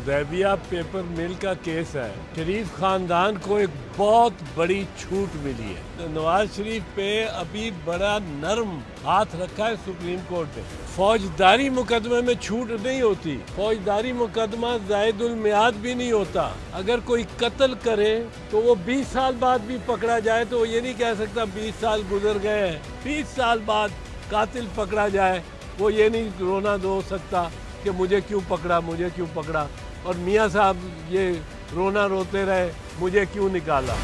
Hudaibiya paper मिल का case है। शरीफ खानदान को एक बहुत बड़ी छूट मिली है। तो नवाज शरीफ पे अभी बड़ा नरम हाथ रखा है सुप्रीम कोर्ट ने। फौजदारी मुकदमे में छूट नहीं होती। फौजदारी मुकदमा जायदुल मियाद भी नहीं होता। अगर कोई कत्ल करे तो वो 20 साल बाद भी पकड़ा जाए तो वो ये नहीं कह सकता 20 साल गुजर गए हैं, 20 साल बाद कातिल पकड़ा जाए वो ये नहीं रोना दो सकता कि मुझे क्यों पकड़ा। और मियाँ साहब ये रोना रोते रहे मुझे क्यों निकाला।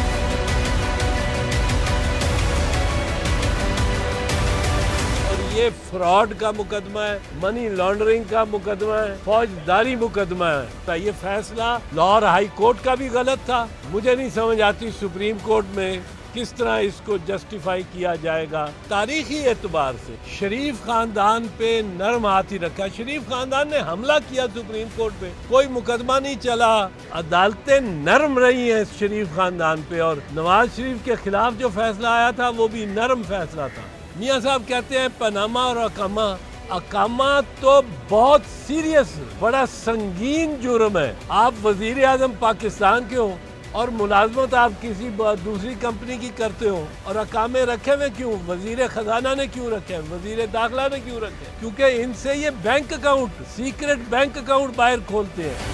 और ये फ्रॉड का मुकदमा है, मनी लॉन्ड्रिंग का मुकदमा है, फौजदारी मुकदमा है। तो ये फैसला लाहौर हाई कोर्ट का भी गलत था। मुझे नहीं समझ आती सुप्रीम कोर्ट में किस तरह इसको जस्टिफाई किया जाएगा। तारीखी एतबार से शरीफ खानदान पे नरम हाथ ही रखा। शरीफ खानदान ने हमला किया सुप्रीम कोर्ट पे, कोई मुकदमा नहीं चला। अदालतें नरम रही हैं शरीफ खानदान पे और नवाज शरीफ के खिलाफ जो फैसला आया था वो भी नरम फैसला था। मियाँ साहब कहते हैं पनामा और अकामा तो बहुत सीरियस, बड़ा संगीन जुर्म है। आप वजीर आजम पाकिस्तान के हो और मुलाजमत आप किसी दूसरी कंपनी की करते हो और अकामे रखे हुए क्यों? वजीर खजाना ने क्यों रखे, वजीर दाखिला ने क्यों रखे? क्योंकि इनसे ये bank account, secret bank account बाहर खोलते हैं।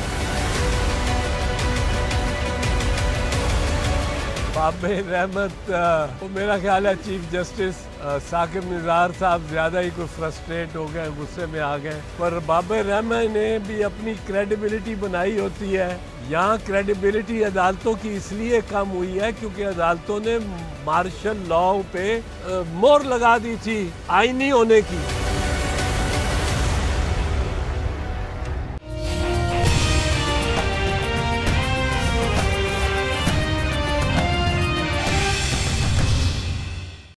बाबे रहमत वो मेरा ख्याल है चीफ जस्टिस साकिब निज़ार साहब ज्यादा ही कोई फ्रस्ट्रेट हो गए, गुस्से में आ गए। पर बाबे रहमत ने भी अपनी क्रेडिबिलिटी बनाई होती है। यहाँ क्रेडिबिलिटी अदालतों की इसलिए कम हुई है क्योंकि अदालतों ने मार्शल लॉ पे मोहर लगा दी थी आईनी होने की।